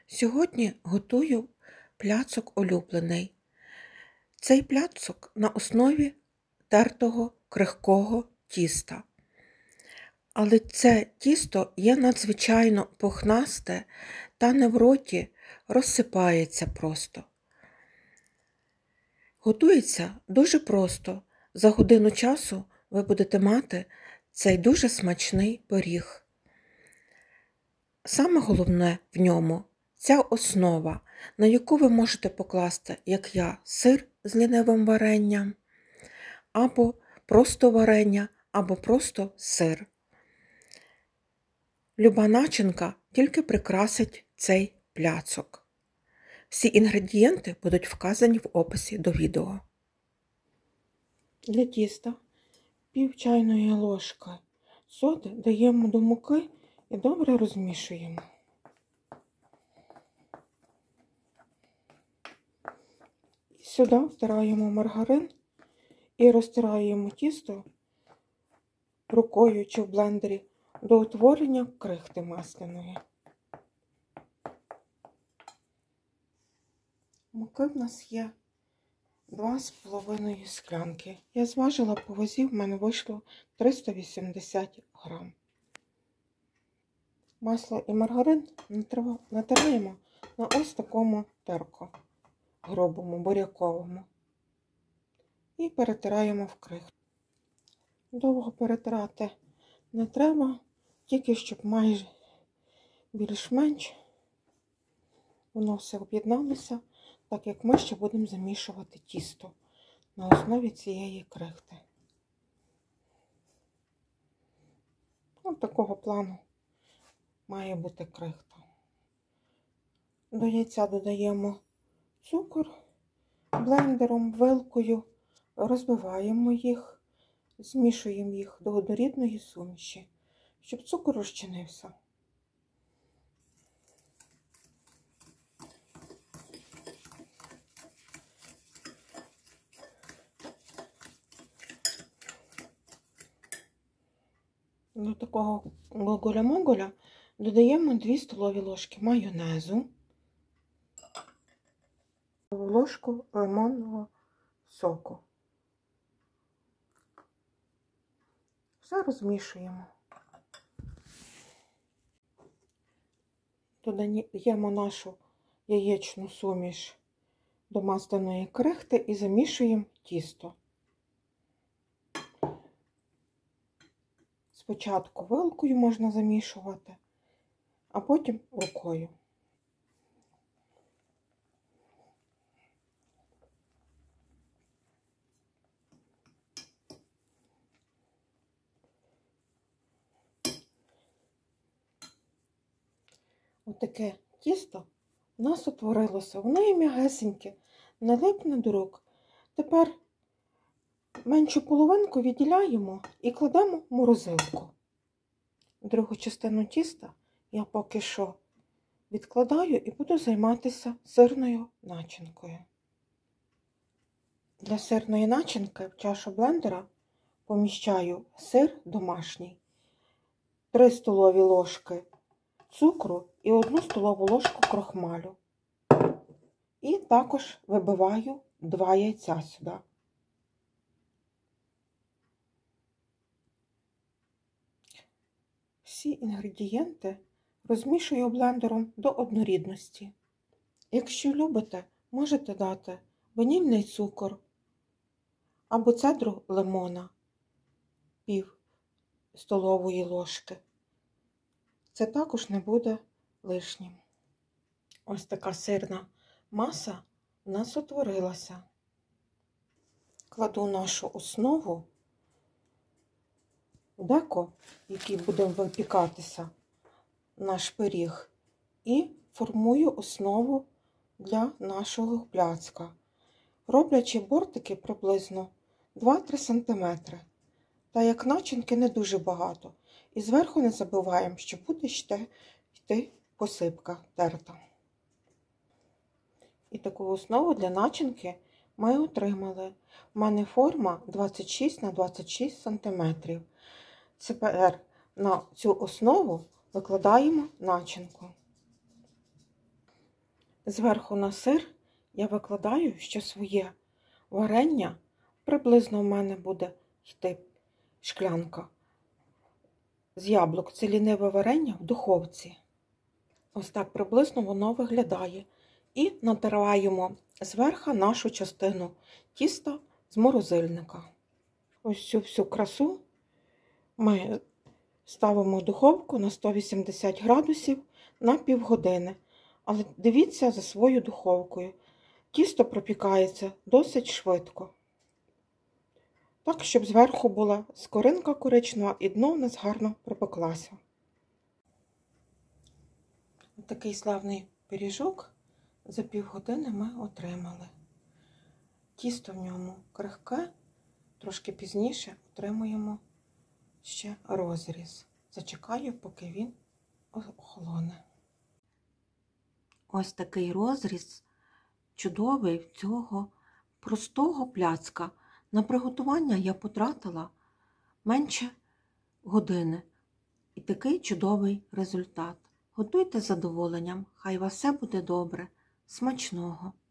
Сьогодні готую пляцок улюблений. Цей пляцок на основі тертого крихкого тіста. Але це тісто є надзвичайно пухнасте та не в роті розсипається просто. Готується дуже просто. За годину часу ви будете мати цей дуже смачний пиріг. Саме головне в ньому ця основа, на яку ви можете покласти, як я, сир з лінивим варенням, або просто варення, або просто сир. Люба начинка тільки прикрасить цей пляцок. Всі інгредієнти будуть вказані в описі до відео. Для тіста пів чайної ложки соди даємо до муки і добре розмішуємо. Сюди втираємо маргарин і розтираємо тісто рукою чи в блендері до утворення крихти масляної. Муки в нас є 2,5 склянки. Я зважила по вазі, в мене вийшло 380 грам. Масло і маргарин натираємо на ось такому терку, грубому, буряковому. І перетираємо в крихту. Довго перетирати не треба, тільки щоб майже більш-менш воно все об'єдналося, так як ми ще будемо замішувати тісто на основі цієї крихти. Ось такого плану має бути крихта. До яйця додаємо цукор, блендером, вилкою, розбиваємо їх, змішуємо їх до однорідної суміші, щоб цукор розчинився. До такого гоголя-моголя додаємо 2 столові ложки майонезу, ложку лимонного соку. Все розмішуємо. Додаємо нашу яєчну суміш до масляної крихти і замішуємо тісто. Спочатку вилкою можна замішувати, а потім рукою. Отаке тісто у нас утворилося. Воно є м'ягесеньке, не липне до рук. Тепер меншу половинку відділяємо і кладемо в морозилку. Другу частину тіста я поки що відкладаю і буду займатися сирною начинкою. Для сирної начинки в чашу блендера поміщаю сир домашній, 3 столові ложки цукру і 1 столову ложку крохмалю. І також вибиваю 2 яйця сюди. Всі інгредієнти розмішую блендером до однорідності. Якщо любите, можете дати ванільний цукор або цедру лимона, пів столової ложки. Це також не буде лишнім. Ось така сирна маса у нас утворилася. Кладу нашу основу в деко, який буде випікатися наш пиріг, і формую основу для нашого пляцка, роблячи бортики приблизно 2-3 см. Та як начинки не дуже багато. І зверху не забуваємо, що буде йти посипка терта. І таку основу для начинки ми отримали. У мене форма 26 на 26 см. Тепер на цю основу викладаємо начинку. Зверху на сир я викладаю ще своє варення. Приблизно в мене буде йти шклянка з яблук. Це ліниве варення в духовці. Ось так приблизно воно виглядає. І натираємо зверху нашу частину тіста з морозильника. Ось цю всю красу ми ставимо в духовку на 180 градусів на півгодини. Але дивіться за своєю духовкою. Тісто пропікається досить швидко. Так, щоб зверху була скоринка коричнева і дно у нас гарно пропеклася. Ось такий славний пиріжок за півгодини ми отримали. Тісто в ньому крихке, трошки пізніше отримуємо ще розріз. Зачекаю, поки він охолоне. Ось такий розріз чудовий в цього простого пляцка. На приготування я потратила менше години. І такий чудовий результат. Готуйте з задоволенням, хай у вас все буде добре, смачного!